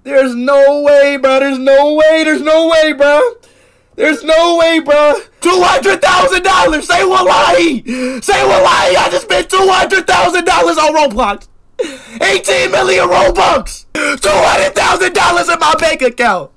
There's no way, bro. There's no way. There's no way, bro. There's no way, bro. $200,000. Say wallahi. Say wallahi. I just spent $200,000 on Roblox. 18 million Robux. $200,000 in my bank account.